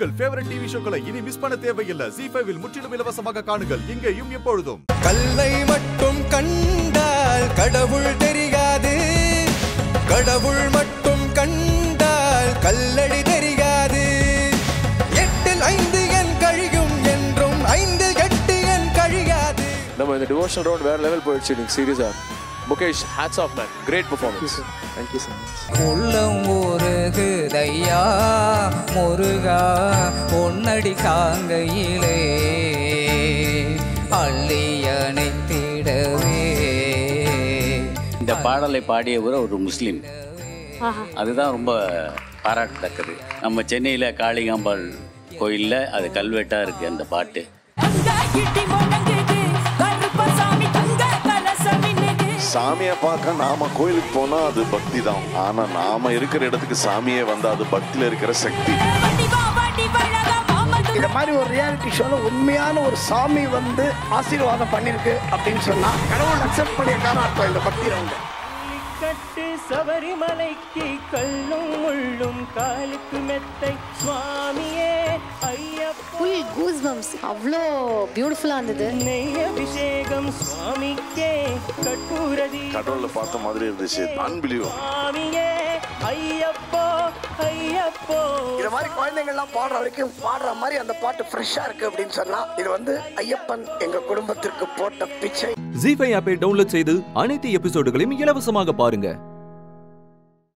உங்கள் favourite TV ஷோக்களை இனி miss பண்ண தேவையில்லை. ZEE5 இல் முற்றிலும் இலவசமாக காணுங்கள். இங்கேயும் எப்பொழுதும். கல்லை மட்டும் கண்டால் கடவுள் தெரியாது, கடவுள் மட்டும் கண்டால் கல்லடி தெரியாது. 8 5 எண் கழியும் என்றும் 5 8 எண் கழியாது. நம்ம இந்த டிவோஷனல் ரவுண்ட் வேற லெவல் போயிடுச்சு. நீங்க சீரியஸா Mukesh, hats off man, great performance. Thank you so much. உள்ளம் ஊருகுதையா முருகா பொன்னடி காங்கையிலே அள்ளி அணைத்திடவே. இந்த பாடலை பாடியவர் ஒரு முஸ்லீம். அதுதான் ரொம்ப பாராட்டத்தக்கது. நம்ம சென்னையில் காளிகாம்பாள் கோயிலில் அது கல்வெட்டாக இருக்குது அந்த பாட்டு. சாமியை பார்க்க நாம கோயிலுக்கு போனா அது பக்தி தான். ஆனா நாம இருக்கிற இடத்துக்கு சாமியே வந்தா அது பக்தியில இருக்கிற சக்தி. இந்த மாதிரி ஒரு ரியாலிட்டி ஷோல உண்மையான ஒரு சாமி வந்து ஆசீர்வாதம் பண்ணிருக்கு அப்படின்னு சொன்னா கடவுள் அக்செப்ட் பண்ணியிருக்காரு அர்த்தம் இந்த பக்தி ரவுண்ட். கட்டு சபரிமலைக்கு கல்லும் முள்ளும் காலுக்கு மெத்தை சுவாமியே ஐயப்பா. ஃபுல் கூஸ் பம்ப்ஸ், அவ்வளோ பியூட்டிஃபுல்லா இருந்தது. நெய் அபிஷேகம் சுவாமிக்கே கற்பூரதி கடவுளை பார்த்த மாதிரி இருந்துச்சு. அன்பிலீவபிள். சுவாமியே ஐயப்போ ஐயப்போ. இந்த மாதிரி குழந்தைங்க எல்லாம் பாடுற வரைக்கும் பாடுற மாதிரி அந்த பாட்டு ஃப்ரெஷ்ஷா இருக்கு அப்படின்னு சொன்னா இது வந்து ஐயப்பன் எங்க குடும்பத்திற்கு போட்ட பிச்சை. ZEE5 ஆப்பை டவுன்லோட் செய்து அனைத்து எபிசோடுகளையும் இலவசமாக பாருங்க.